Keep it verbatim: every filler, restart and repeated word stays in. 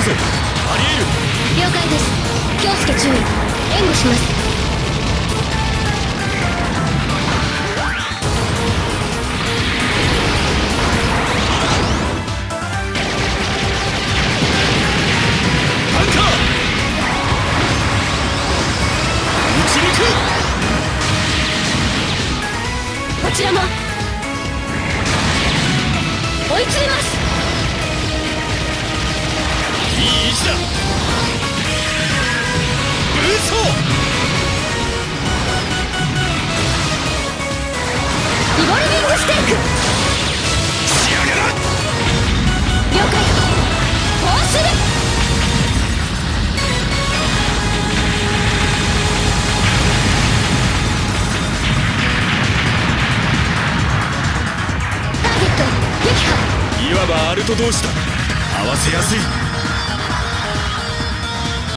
ぞ。ありえる。 了解です。京介注意。援護します。 タンカー撃ち抜く。 こちらも追い詰めます。 いい位置だ。ブースト。 リボルビングステーク。 仕上げだ。 了解。こうする。ターゲット撃破。 いわばアルト同士だ。合わせやすい。